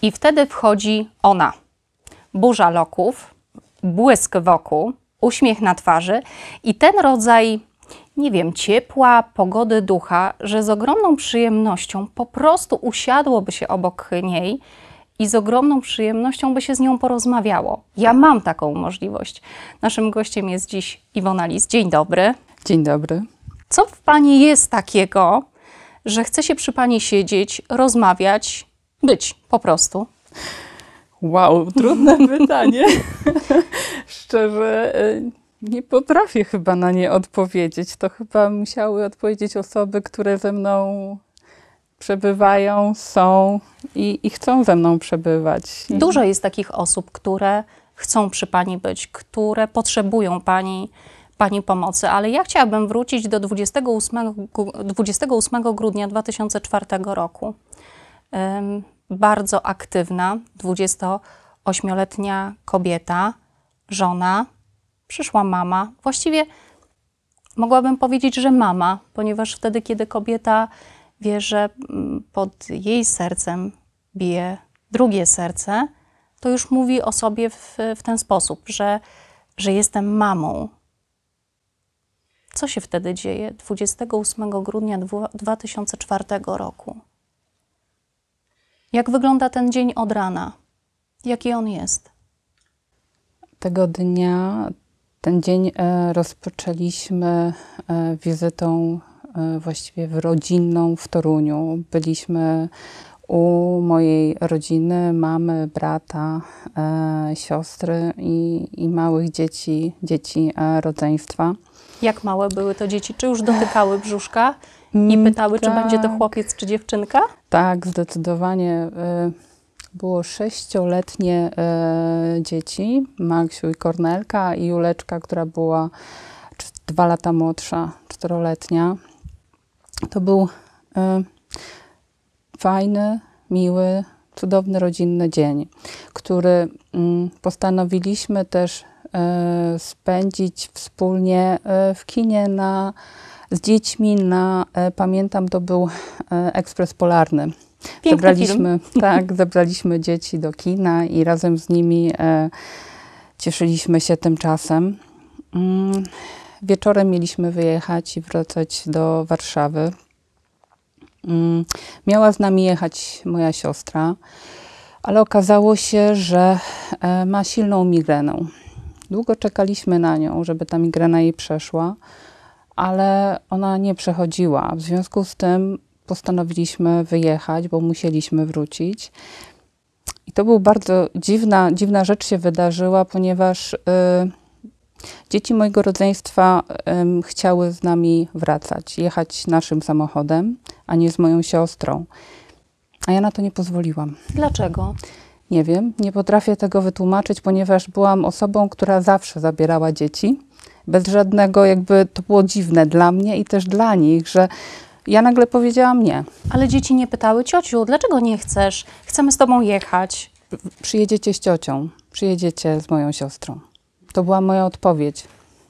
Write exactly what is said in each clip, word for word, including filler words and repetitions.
I wtedy wchodzi ona. Burza loków, błysk wokół, uśmiech na twarzy i ten rodzaj, nie wiem, ciepła, pogody ducha, że z ogromną przyjemnością po prostu usiadłoby się obok niej i z ogromną przyjemnością by się z nią porozmawiało. Ja mam taką możliwość. Naszym gościem jest dziś Iwona Lis. Dzień dobry. Dzień dobry. Co w Pani jest takiego, że chce się przy Pani siedzieć, rozmawiać, być po prostu? Wow, trudne pytanie. Szczerze, nie potrafię chyba na nie odpowiedzieć. To chyba musiały odpowiedzieć osoby, które ze mną przebywają, są i, i chcą ze mną przebywać. I... Dużo jest takich osób, które chcą przy Pani być, które potrzebują Pani, Pani pomocy, ale ja chciałabym wrócić do dwudziestego ósmego grudnia dwa tysiące czwartego roku. Um, bardzo aktywna, dwudziestoośmioletnia kobieta, żona, przyszła mama. Właściwie mogłabym powiedzieć, że mama, ponieważ wtedy, kiedy kobieta wie, że pod jej sercem bije drugie serce, to już mówi o sobie w, w ten sposób, że, że jestem mamą. Co się wtedy dzieje dwudziestego ósmego grudnia dwa tysiące czwartego roku? Jak wygląda ten dzień od rana? Jaki on jest? Tego dnia, ten dzień e, rozpoczęliśmy e, wizytą e, właściwie w rodzinną w Toruniu. Byliśmy u mojej rodziny, mamy, brata, e, siostry i, i małych dzieci, dzieci e, rodzeństwa. Jak małe były to dzieci? Czy już dotykały brzuszka i pytały, tak, czy będzie to chłopiec, czy dziewczynka? Tak, zdecydowanie. Było sześcioletnie dzieci, Maksiu i Kornelka i Juleczka, która była dwa lata młodsza, czteroletnia. To był fajny, miły, cudowny, rodzinny dzień, który postanowiliśmy też spędzić wspólnie w kinie na, z dziećmi na, pamiętam, to był Ekspres Polarny. Piękny Zabraliśmy, tak, zabraliśmy dzieci do kina i razem z nimi e, cieszyliśmy się tym czasem. Mm, wieczorem mieliśmy wyjechać i wracać do Warszawy. Mm, miała z nami jechać moja siostra, ale okazało się, że e, ma silną migrenę. Długo czekaliśmy na nią, żeby ta migrena jej przeszła, ale ona nie przechodziła. W związku z tym postanowiliśmy wyjechać, bo musieliśmy wrócić. I to był bardzo dziwna, dziwna rzecz się wydarzyła, ponieważ y, dzieci mojego rodzeństwa y, chciały z nami wracać, jechać naszym samochodem, a nie z moją siostrą. A ja na to nie pozwoliłam. Dlaczego? Nie wiem, nie potrafię tego wytłumaczyć, ponieważ byłam osobą, która zawsze zabierała dzieci. Bez żadnego, jakby to było dziwne dla mnie i też dla nich, że ja nagle powiedziałam nie. Ale dzieci nie pytały, ciociu, dlaczego nie chcesz? Chcemy z tobą jechać. Przyjedziecie z ciocią, przyjedziecie z moją siostrą. To była moja odpowiedź.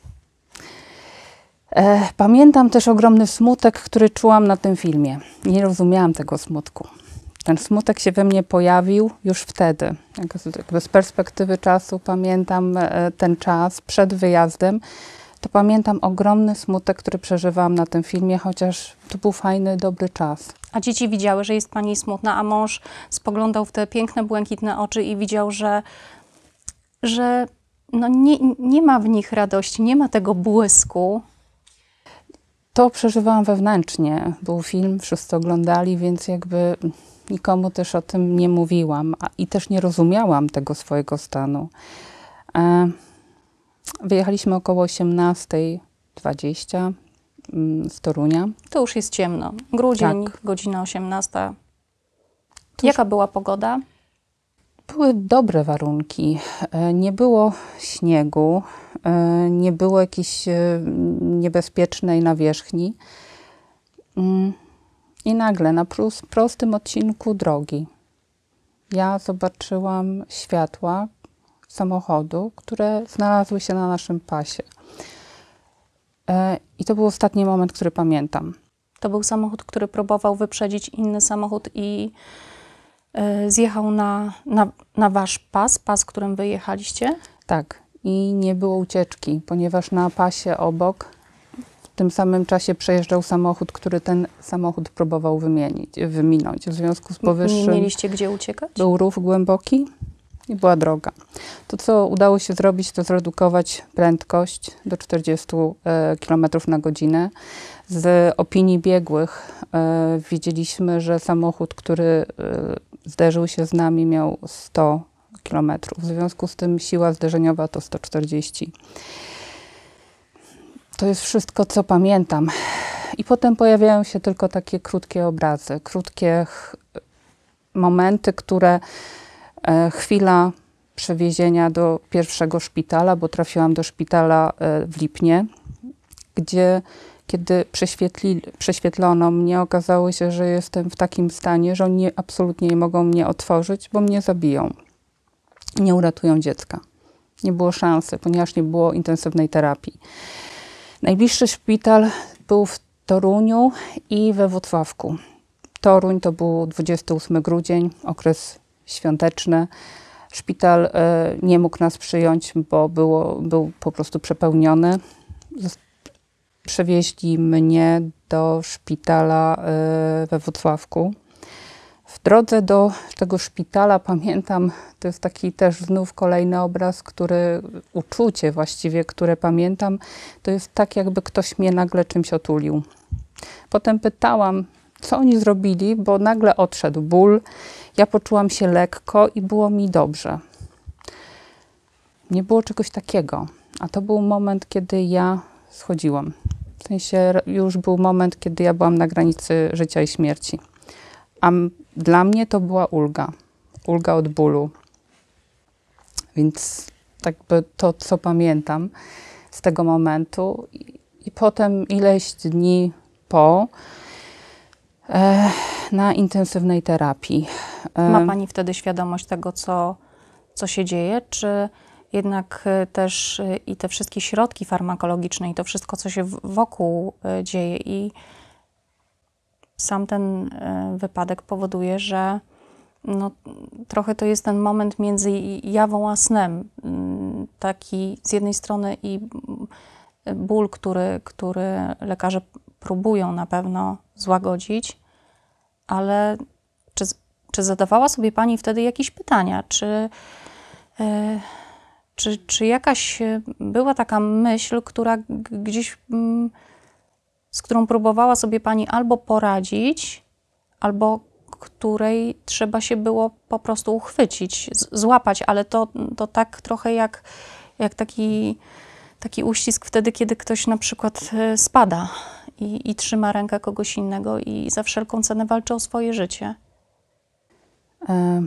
E, pamiętam też ogromny smutek, który czułam na tym filmie. Nie rozumiałam tego smutku. Ten smutek się we mnie pojawił już wtedy. Jakby z perspektywy czasu pamiętam e, ten czas przed wyjazdem. To pamiętam ogromny smutek, który przeżywałam na tym filmie, chociaż to był fajny, dobry czas. A dzieci widziały, że jest pani smutna, a mąż spoglądał w te piękne, błękitne oczy i widział, że, że no nie, nie ma w nich radości, nie ma tego błysku. To przeżywałam wewnętrznie. Był film, wszyscy oglądali, więc jakby nikomu też o tym nie mówiłam a, i też nie rozumiałam tego swojego stanu. E, Wyjechaliśmy około osiemnasta dwadzieścia z Torunia. To już jest ciemno. Grudzień, tak. Godzina osiemnasta. To Jaka była pogoda? Były dobre warunki. Nie było śniegu, nie było jakiejś niebezpiecznej nawierzchni. I nagle na prostym odcinku drogi ja zobaczyłam światła samochodu, które znalazły się na naszym pasie. I to był ostatni moment, który pamiętam. To był samochód, który próbował wyprzedzić inny samochód i y, zjechał na, na, na wasz pas, pas, którym wyjechaliście? Tak. I nie było ucieczki, ponieważ na pasie obok w tym samym czasie przejeżdżał samochód, który ten samochód próbował wymienić, wyminąć. W związku z powyższym Nie mieliście gdzie uciekać? był rów głęboki i była droga. To, co udało się zrobić, to zredukować prędkość do czterdziestu kilometrów na godzinę. Z opinii biegłych e, wiedzieliśmy, że samochód, który e, zderzył się z nami, miał sto kilometrów. W związku z tym siła zderzeniowa to sto czterdzieści. To jest wszystko, co pamiętam. I potem pojawiają się tylko takie krótkie obrazy, krótkie momenty, które e, chwila przewiezienia do pierwszego szpitala, bo trafiłam do szpitala e, w Lipnie, gdzie kiedy prześwietli, prześwietlono mnie, okazało się, że jestem w takim stanie, że oni absolutnie nie mogą mnie otworzyć, bo mnie zabiją. Nie uratują dziecka. Nie było szansy, ponieważ nie było intensywnej terapii. Najbliższy szpital był w Toruniu i we Włocławku. Toruń to był dwudziesty ósmy grudzień, okres świąteczny. Szpital y, nie mógł nas przyjąć, bo było, był po prostu przepełniony. Przewieźli mnie do szpitala y, we Włocławku. W drodze do tego szpitala pamiętam, to jest taki też znów kolejny obraz, który, uczucie właściwie, które pamiętam, to jest tak, jakby ktoś mnie nagle czymś otulił. Potem pytałam, co oni zrobili, bo nagle odszedł ból, ja poczułam się lekko i było mi dobrze. Nie było czegoś takiego, a to był moment, kiedy ja schodziłam. W sensie już był moment, kiedy ja byłam na granicy życia i śmierci. A dla mnie to była ulga. Ulga od bólu. Więc tak by to, co pamiętam z tego momentu. I, i potem ileś dni po e, na intensywnej terapii. E, Ma pani wtedy świadomość tego, co, co się dzieje? Czy jednak e, też e, i te wszystkie środki farmakologiczne i to wszystko, co się w, wokół e, dzieje i sam ten e, wypadek powoduje, że no, trochę to jest ten moment między jawą a snem. Mm, Taki z jednej strony i mm, ból, który, który lekarze próbują na pewno złagodzić, ale czy, czy zadawała sobie pani wtedy jakieś pytania? Czy, e, czy, czy jakaś była taka myśl, która g- gdzieś... Mm, z którą próbowała sobie pani albo poradzić, albo której trzeba się było po prostu uchwycić, z- złapać, ale to, to tak trochę jak, jak taki, taki uścisk wtedy, kiedy ktoś na przykład e, spada i, i trzyma rękę kogoś innego i za wszelką cenę walczy o swoje życie. e,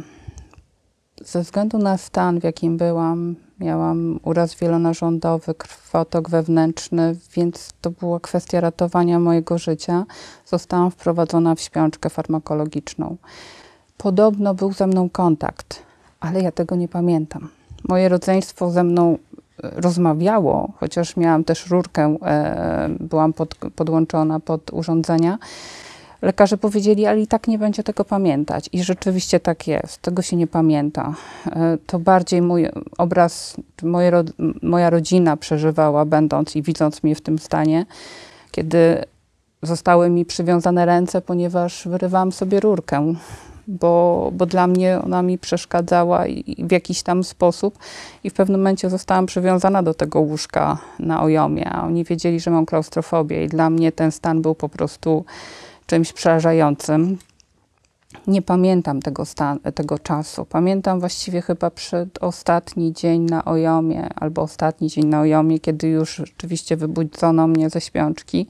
Ze względu na stan, w jakim byłam, miałam uraz wielonarządowy, krwotok wewnętrzny, więc to była kwestia ratowania mojego życia. Zostałam wprowadzona w śpiączkę farmakologiczną. Podobno był ze mną kontakt, ale ja tego nie pamiętam. Moje rodzeństwo ze mną rozmawiało, chociaż miałam też rurkę, e, byłam pod, podłączona pod urządzenia. Lekarze powiedzieli, ale i tak nie będzie tego pamiętać. I rzeczywiście tak jest. Tego się nie pamięta. To bardziej mój obraz, moje, moja rodzina przeżywała, będąc i widząc mnie w tym stanie, kiedy zostały mi przywiązane ręce, ponieważ wyrywałam sobie rurkę, bo, bo dla mnie ona mi przeszkadzała i, i w jakiś tam sposób. I w pewnym momencie zostałam przywiązana do tego łóżka na Ojomie, a oni wiedzieli, że mam klaustrofobię i dla mnie ten stan był po prostu czymś przerażającym. Nie pamiętam tego, stan, tego czasu. Pamiętam właściwie chyba przedostatni dzień na Ojomie, albo ostatni dzień na Ojomie, kiedy już rzeczywiście wybudzono mnie ze śpiączki.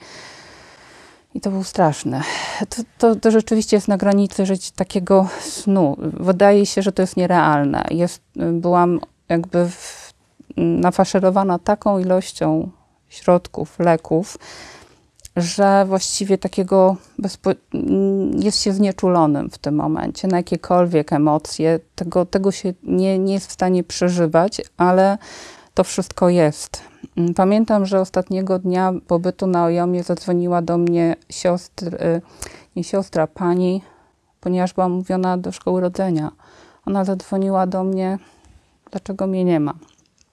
I to był straszne. To, to, to rzeczywiście jest na granicy żyć takiego snu. Wydaje się, że to jest nierealne. Jest, byłam jakby w, nafaszerowana taką ilością środków, leków, że właściwie takiego bezpo... jest się znieczulonym w tym momencie na jakiekolwiek emocje. Tego, tego się nie, nie jest w stanie przeżywać, ale to wszystko jest. Pamiętam, że ostatniego dnia pobytu na Ojomie zadzwoniła do mnie siostry, nie siostra, pani ponieważ byłam umówiona do szkoły rodzenia. Ona zadzwoniła do mnie, dlaczego mnie nie ma.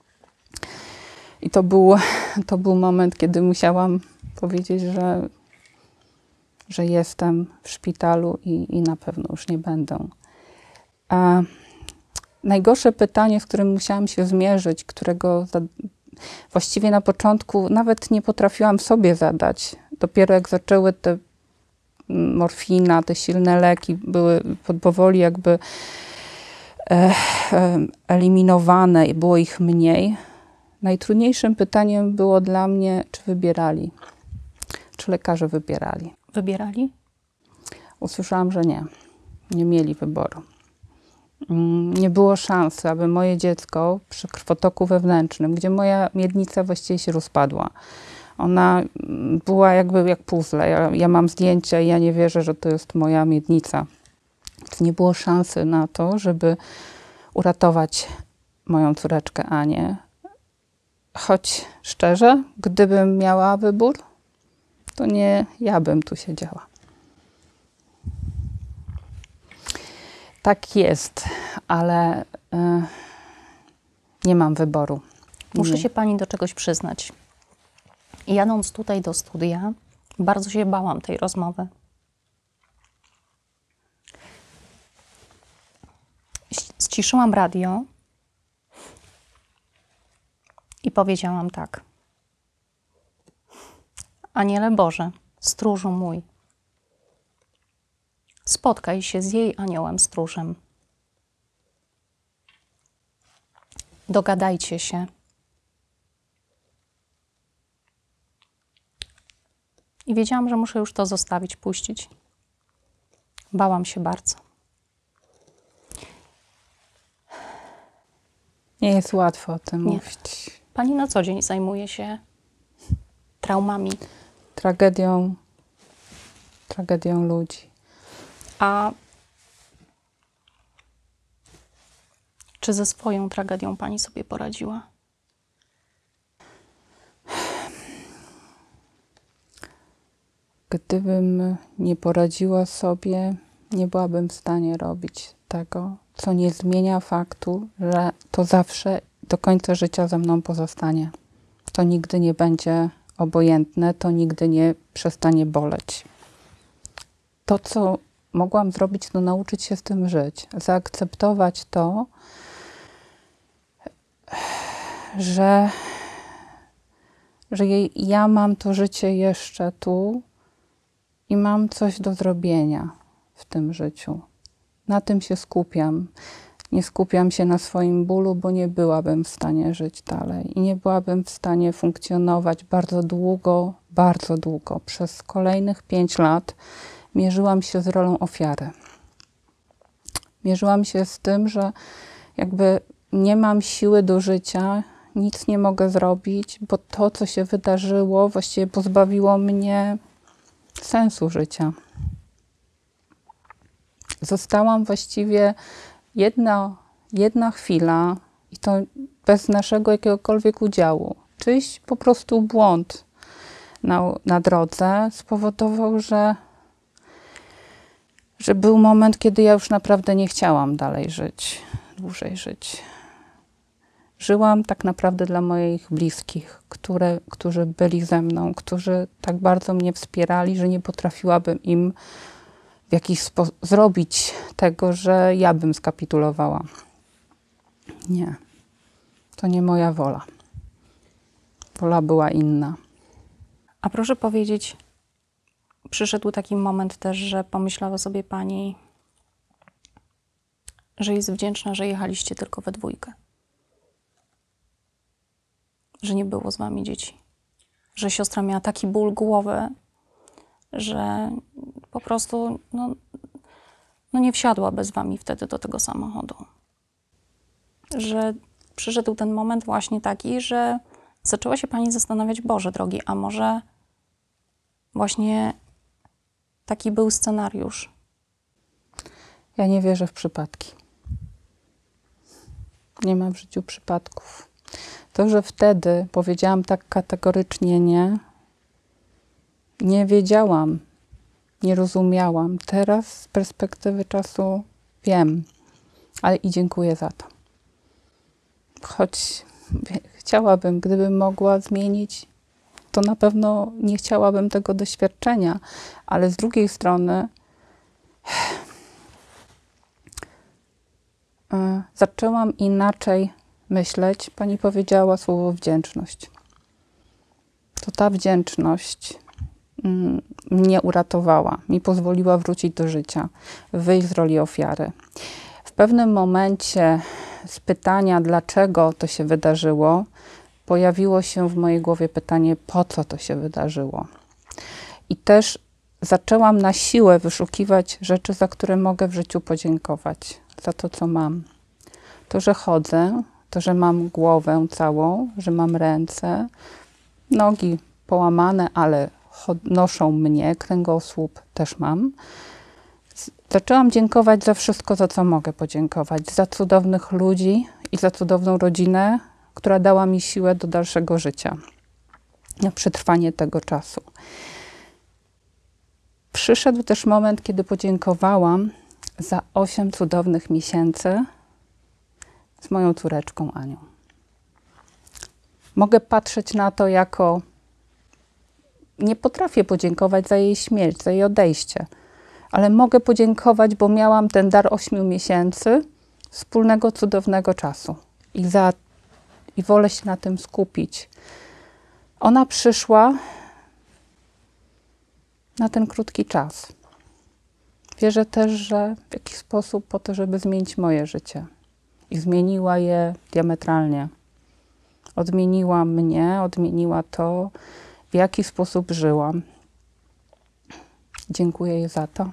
I to był, to był moment, kiedy musiałam powiedzieć, że, że jestem w szpitalu i, i na pewno już nie będę. A najgorsze pytanie, z którym musiałam się zmierzyć, którego za, właściwie na początku nawet nie potrafiłam sobie zadać. Dopiero jak zaczęły te morfina, te silne leki były powoli jakby e, e, eliminowane i było ich mniej. Najtrudniejszym pytaniem było dla mnie, czy wybierali, czy lekarze wybierali. Wybierali? Usłyszałam, że nie. Nie mieli wyboru. Nie było szansy, aby moje dziecko przy krwotoku wewnętrznym, gdzie moja miednica właściwie się rozpadła, ona była jakby jak puzzle. Ja, ja mam zdjęcia i ja nie wierzę, że to jest moja miednica. Więc nie było szansy na to, żeby uratować moją córeczkę Anię. Choć szczerze, gdybym miała wybór, to nie ja bym tu siedziała. Tak jest, ale y, nie mam wyboru. Muszę Nie. się pani do czegoś przyznać. Jadąc tutaj do studia, bardzo się bałam tej rozmowy. Ściszyłam radio i powiedziałam tak. Aniele Boże, stróżu mój, spotkaj się z jej aniołem stróżem. Dogadajcie się. I wiedziałam, że muszę już to zostawić, puścić. Bałam się bardzo. Nie jest łatwo o tym Nie. mówić. Pani na co dzień zajmuje się traumami. Tragedią, tragedią ludzi. A czy ze swoją tragedią pani sobie poradziła? Gdybym nie poradziła sobie, nie byłabym w stanie robić tego, co nie zmienia faktu, że to zawsze do końca życia ze mną pozostanie. To nigdy nie będzie obojętne, to nigdy nie przestanie boleć. To, co mogłam zrobić, to nauczyć się z tym żyć. Zaakceptować to, że, że jej, ja mam to życie jeszcze tu i mam coś do zrobienia w tym życiu. Na tym się skupiam. Nie skupiam się na swoim bólu, bo nie byłabym w stanie żyć dalej. I nie byłabym w stanie funkcjonować bardzo długo, bardzo długo. Przez kolejnych pięć lat mierzyłam się z rolą ofiary. Mierzyłam się z tym, że jakby nie mam siły do życia, nic nie mogę zrobić, bo to, co się wydarzyło, właściwie pozbawiło mnie sensu życia. Zostałam właściwie jedna, jedna chwila i to bez naszego jakiegokolwiek udziału. Czyjś po prostu błąd na, na drodze spowodował, że, że był moment, kiedy ja już naprawdę nie chciałam dalej żyć, dłużej żyć. Żyłam tak naprawdę dla moich bliskich, które, którzy byli ze mną, którzy tak bardzo mnie wspierali, że nie potrafiłabym im w jakiś sposób zrobić tego, że ja bym skapitulowała. Nie. To nie moja wola. Wola była inna. A proszę powiedzieć, przyszedł taki moment też, że pomyślała sobie pani, że jest wdzięczna, że jechaliście tylko we dwójkę. Że nie było z wami dzieci. Że siostra miała taki ból głowy, że po prostu no, no nie wsiadła bez wami wtedy do tego samochodu. Że przyszedł ten moment właśnie taki, że zaczęła się pani zastanawiać, Boże drogi, a może właśnie taki był scenariusz. Ja nie wierzę w przypadki. Nie ma w życiu przypadków. To, że wtedy powiedziałam tak kategorycznie nie, nie wiedziałam, nie rozumiałam. Teraz z perspektywy czasu wiem, ale i dziękuję za to. Choć chciałabym, gdybym mogła zmienić, to na pewno nie chciałabym tego doświadczenia, ale z drugiej strony yy, zaczęłam inaczej myśleć. Pani powiedziała słowo wdzięczność. To ta wdzięczność yy, mnie uratowała, mi pozwoliła wrócić do życia, wyjść z roli ofiary. W pewnym momencie z pytania, dlaczego to się wydarzyło, pojawiło się w mojej głowie pytanie, po co to się wydarzyło. I też zaczęłam na siłę wyszukiwać rzeczy, za które mogę w życiu podziękować. Za to, co mam. To, że chodzę, to, że mam głowę całą, że mam ręce, nogi połamane, ale noszą mnie, kręgosłup też mam. Zaczęłam dziękować za wszystko, za co mogę podziękować. Za cudownych ludzi i za cudowną rodzinę, która dała mi siłę do dalszego życia, na przetrwanie tego czasu. Przyszedł też moment, kiedy podziękowałam za osiem cudownych miesięcy z moją córeczką Anią. Mogę patrzeć na to jako... Nie potrafię podziękować za jej śmierć, za jej odejście, ale mogę podziękować, bo miałam ten dar ośmiu miesięcy wspólnego, cudownego czasu. I, za, I wolę się na tym skupić. Ona przyszła na ten krótki czas. Wierzę też, że w jakiś sposób po to, żeby zmienić moje życie. I zmieniła je diametralnie. Odmieniła mnie, odmieniła to, w jaki sposób żyłam. Dziękuję jej za to.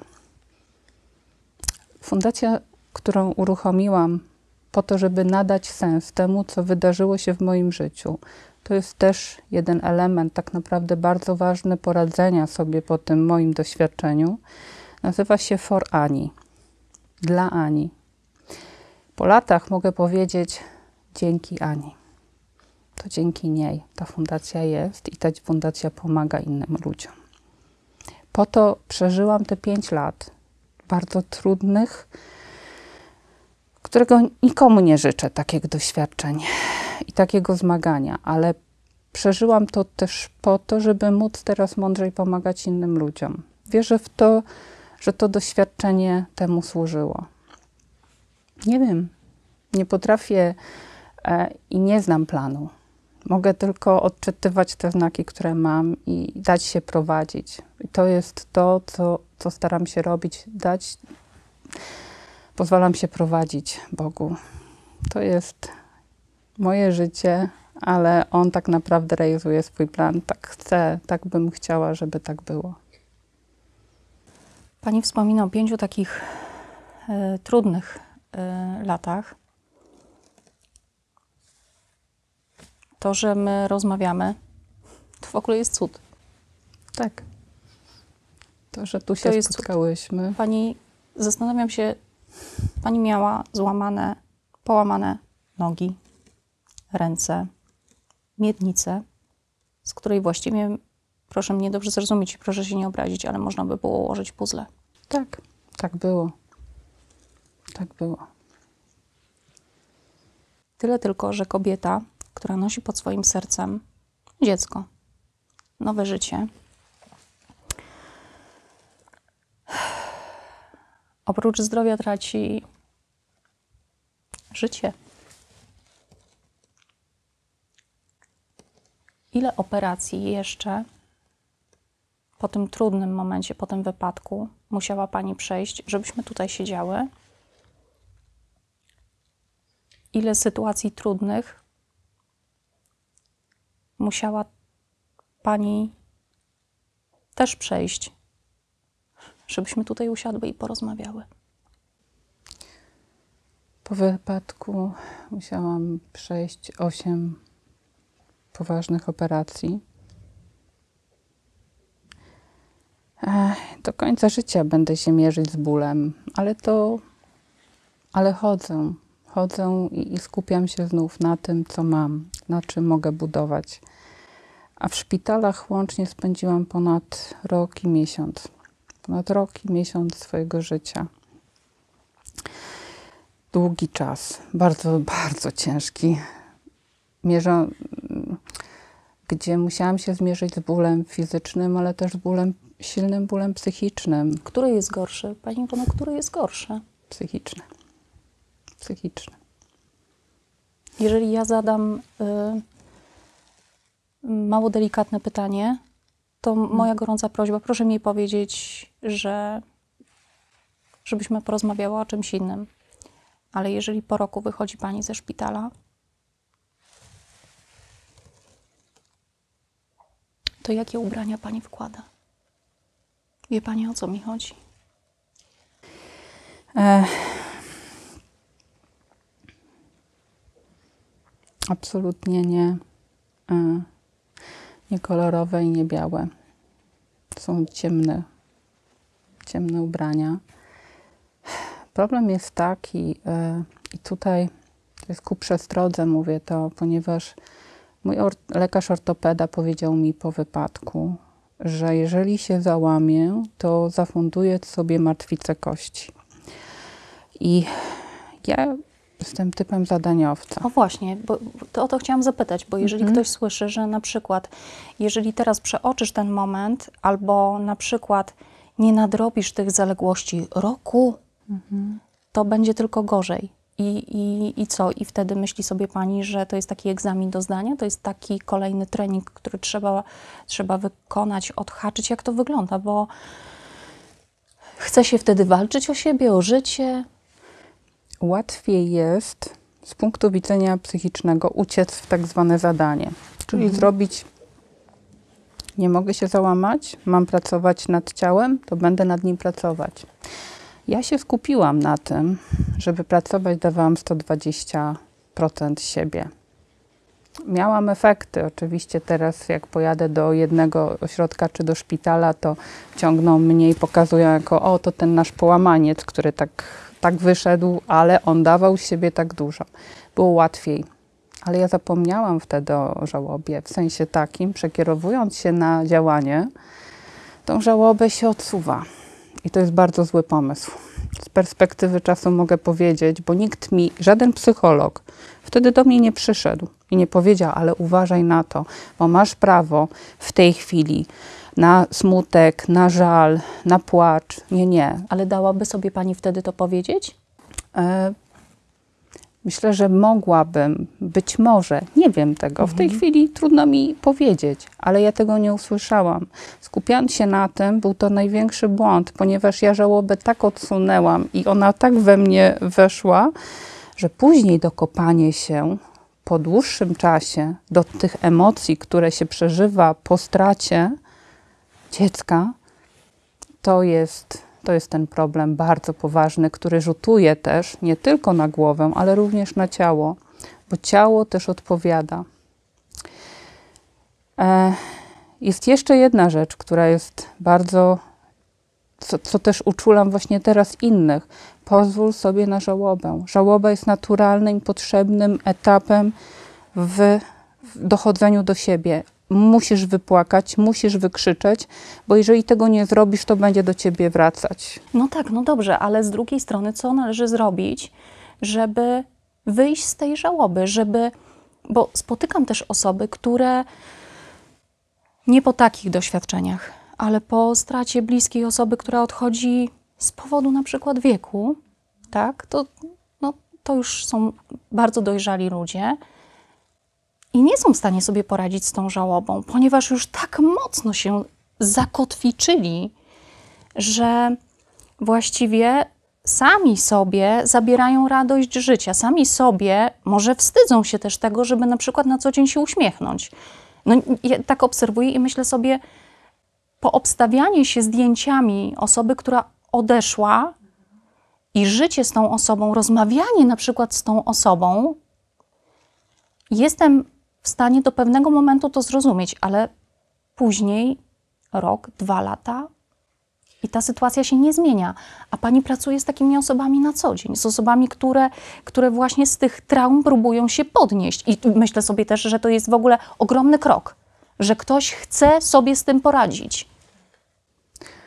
Fundacja, którą uruchomiłam po to, żeby nadać sens temu, co wydarzyło się w moim życiu, to jest też jeden element tak naprawdę bardzo ważny poradzenia sobie po tym moim doświadczeniu. Nazywa się For Ani. Dla Ani. Po latach mogę powiedzieć dzięki Ani. To dzięki niej ta fundacja jest i ta fundacja pomaga innym ludziom. Po to przeżyłam te pięć lat bardzo trudnych, którego nikomu nie życzę takiego doświadczeń i takiego zmagania, ale przeżyłam to też po to, żeby móc teraz mądrzej pomagać innym ludziom. Wierzę w to, że to doświadczenie temu służyło. Nie wiem, nie potrafię e, i nie znam planu. Mogę tylko odczytywać te znaki, które mam i dać się prowadzić. I to jest to, co, co staram się robić, dać, pozwalam się prowadzić Bogu. To jest moje życie, ale On tak naprawdę realizuje swój plan. Tak chcę, tak bym chciała, żeby tak było. Pani wspomina o pięciu takich e, trudnych e, latach. To, że my rozmawiamy, to w ogóle jest cud. Tak. To, że tu się spotkałyśmy. Cud. Pani, zastanawiam się, pani miała złamane, połamane nogi, ręce, miednicę, z której właściwie, proszę mnie dobrze zrozumieć i proszę się nie obrazić, ale można by było ułożyć puzzle. Tak, tak było. Tak było. Tyle tylko, że kobieta, która nosi pod swoim sercem dziecko, nowe życie, oprócz zdrowia traci życie. Ile operacji jeszcze po tym trudnym momencie, po tym wypadku musiała pani przejść, żebyśmy tutaj siedziały? Ile sytuacji trudnych musiała pani też przejść, żebyśmy tutaj usiadły i porozmawiały? Po wypadku musiałam przejść osiem poważnych operacji. Do końca życia będę się mierzyć z bólem, ale to, ale chodzę, chodzę i, i skupiam się znów na tym, co mam, na czym mogę budować. A w szpitalach łącznie spędziłam ponad rok i miesiąc. ponad rok i miesiąc swojego życia. Długi czas, bardzo, bardzo ciężki. Mierzę, gdzie musiałam się zmierzyć z bólem fizycznym, ale też z bólem, silnym bólem psychicznym. Który jest gorszy? Pani Iwono, który jest gorszy? Psychiczny. Psychiczny. Jeżeli ja zadam y, mało delikatne pytanie, to moja gorąca prośba, proszę mi powiedzieć, że żebyśmy porozmawiały o czymś innym. Ale jeżeli po roku wychodzi Pani ze szpitala, to jakie ubrania Pani wkłada? Wie Pani, o co mi chodzi? Ech. Absolutnie nie, y, nie kolorowe i nie białe. Są ciemne, ciemne ubrania. Problem jest taki, y, i tutaj to jest ku przestrodze mówię to, ponieważ mój or lekarz ortopeda powiedział mi po wypadku, że jeżeli się załamię, to zafunduję sobie martwicę kości. I ja jestem typem zadaniowca. O właśnie, bo to o to chciałam zapytać, bo jeżeli Mhm. ktoś słyszy, że na przykład, jeżeli teraz przeoczysz ten moment, albo na przykład nie nadrobisz tych zaległości roku, Mhm. to będzie tylko gorzej. I, i, I co? I wtedy myśli sobie Pani, że to jest taki egzamin do zdania? To jest taki kolejny trening, który trzeba, trzeba wykonać, odhaczyć? Jak to wygląda? Bo chce się wtedy walczyć o siebie, o życie. Łatwiej jest z punktu widzenia psychicznego uciec w tak zwane zadanie. Czyli Mhm. zrobić, nie mogę się załamać, mam pracować nad ciałem, to będę nad nim pracować. Ja się skupiłam na tym, żeby pracować, dawałam sto dwadzieścia procent siebie. Miałam efekty. Oczywiście teraz jak pojadę do jednego ośrodka czy do szpitala, to ciągną mnie i pokazują jako o, to ten nasz połamaniec, który tak, tak wyszedł, ale on dawał z siebie tak dużo. Było łatwiej. Ale ja zapomniałam wtedy o żałobie, w sensie takim, przekierowując się na działanie, tą żałobę się odsuwa. I to jest bardzo zły pomysł. Z perspektywy czasu mogę powiedzieć, bo nikt mi, żaden psycholog wtedy do mnie nie przyszedł i nie powiedział, ale uważaj na to, bo masz prawo w tej chwili na smutek, na żal, na płacz. Nie, nie. Ale dałaby sobie Pani wtedy to powiedzieć? E, Myślę, że mogłabym, być może, nie wiem tego, Mhm. w tej chwili trudno mi powiedzieć, ale ja tego nie usłyszałam. Skupiając się na tym, był to największy błąd, ponieważ ja żałobę tak odsunęłam i ona tak we mnie weszła, że później dokopanie się po dłuższym czasie do tych emocji, które się przeżywa po stracie dziecka, to jest... To jest ten problem bardzo poważny, który rzutuje też nie tylko na głowę, ale również na ciało, bo ciało też odpowiada. E, jest jeszcze jedna rzecz, która jest bardzo, co, co też uczulam właśnie teraz innych. Pozwól sobie na żałobę. Żałoba jest naturalnym, potrzebnym etapem w, w dochodzeniu do siebie. Musisz wypłakać, musisz wykrzyczeć, bo jeżeli tego nie zrobisz, to będzie do ciebie wracać. No tak, no dobrze, ale z drugiej strony co należy zrobić, żeby wyjść z tej żałoby, żeby, bo spotykam też osoby, które nie po takich doświadczeniach, ale po stracie bliskiej osoby, która odchodzi z powodu na przykład wieku, tak, to, no, to już są bardzo dojrzali ludzie i nie są w stanie sobie poradzić z tą żałobą, ponieważ już tak mocno się zakotwiczyli, że właściwie sami sobie zabierają radość życia, sami sobie może wstydzą się też tego, żeby na przykład na co dzień się uśmiechnąć. No, ja tak obserwuję i myślę sobie, poobstawianie się zdjęciami osoby, która odeszła i życie z tą osobą, rozmawianie na przykład z tą osobą, jestem w stanie do pewnego momentu to zrozumieć, ale później rok, dwa lata i ta sytuacja się nie zmienia. A pani pracuje z takimi osobami na co dzień, z osobami, które, które właśnie z tych traum próbują się podnieść. I myślę sobie też, że to jest w ogóle ogromny krok, że ktoś chce sobie z tym poradzić.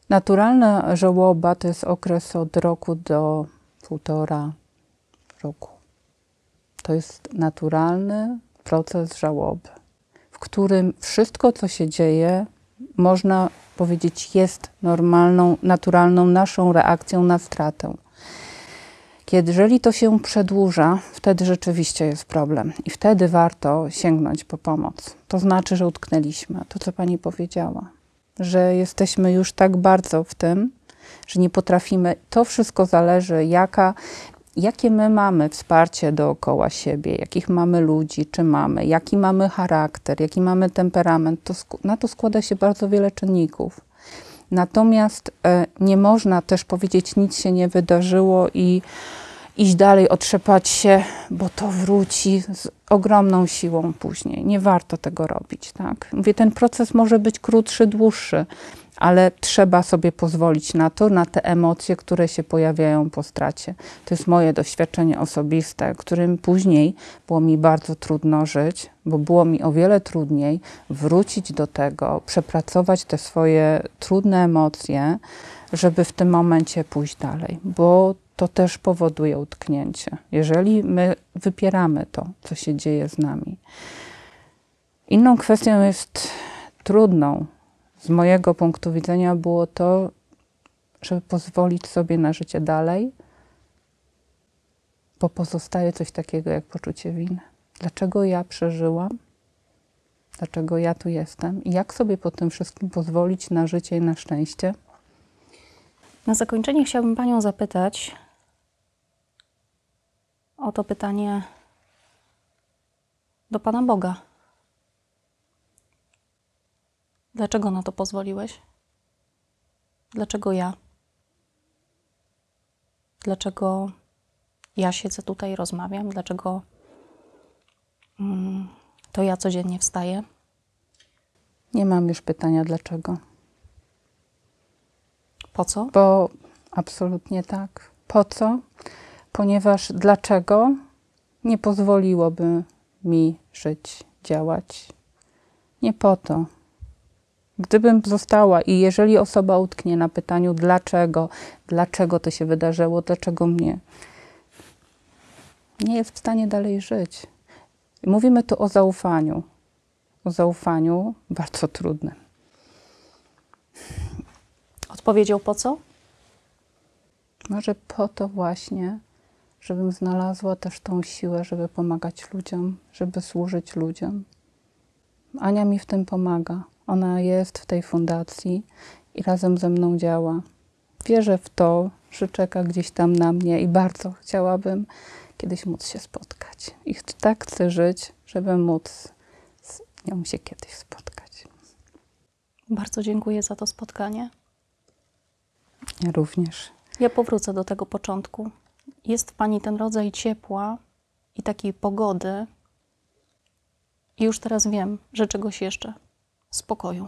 Naturalna żałoba to jest okres od roku do półtora roku. To jest naturalny proces żałoby, w którym wszystko, co się dzieje, można powiedzieć, jest normalną, naturalną naszą reakcją na stratę. Kiedy, jeżeli to się przedłuża, wtedy rzeczywiście jest problem i wtedy warto sięgnąć po pomoc. To znaczy, że utknęliśmy, to co pani powiedziała, że jesteśmy już tak bardzo w tym, że nie potrafimy, to wszystko zależy, jaka, jakie my mamy wsparcie dookoła siebie, jakich mamy ludzi, czy mamy, jaki mamy charakter, jaki mamy temperament, to na to składa się bardzo wiele czynników. Natomiast e, nie można też powiedzieć, nic się nie wydarzyło i iść dalej, otrzepać się, bo to wróci z ogromną siłą później. Nie warto tego robić, tak? Mówię, ten proces może być krótszy, dłuższy, ale trzeba sobie pozwolić na to, na te emocje, które się pojawiają po stracie. To jest moje doświadczenie osobiste, którym później było mi bardzo trudno żyć, bo było mi o wiele trudniej wrócić do tego, przepracować te swoje trudne emocje, żeby w tym momencie pójść dalej, bo to też powoduje utknięcie. Jeżeli my wypieramy to, co się dzieje z nami. Inną kwestią jest trudną, z mojego punktu widzenia było to, żeby pozwolić sobie na życie dalej, bo pozostaje coś takiego jak poczucie winy. Dlaczego ja przeżyłam? Dlaczego ja tu jestem? I jak sobie po tym wszystkim pozwolić na życie i na szczęście? Na zakończenie chciałabym panią zapytać o to pytanie do Pana Boga. Dlaczego na to pozwoliłeś? Dlaczego ja? Dlaczego ja siedzę tutaj i rozmawiam? Dlaczego mm, to ja codziennie wstaję? Nie mam już pytania dlaczego. Po co? Bo absolutnie tak. Po co? Ponieważ dlaczego nie pozwoliłoby mi żyć, działać? Nie po to. Gdybym została i jeżeli osoba utknie na pytaniu dlaczego, dlaczego to się wydarzyło, dlaczego mnie, nie jest w stanie dalej żyć. Mówimy tu o zaufaniu. O zaufaniu bardzo trudnym. Odpowiedział po co? Może po to właśnie, żebym znalazła też tą siłę, żeby pomagać ludziom, żeby służyć ludziom. Ania mi w tym pomaga. Ona jest w tej fundacji i razem ze mną działa. Wierzę w to, że czeka gdzieś tam na mnie i bardzo chciałabym kiedyś móc się spotkać. I tak chcę żyć, żeby móc z nią się kiedyś spotkać. Bardzo dziękuję za to spotkanie. Ja również. Ja powrócę do tego początku. Jest w pani ten rodzaj ciepła i takiej pogody. I już teraz wiem, że czegoś jeszcze. Spokoju.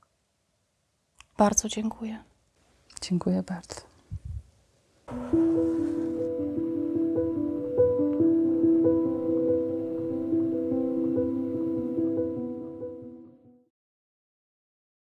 Bardzo dziękuję. Dziękuję bardzo.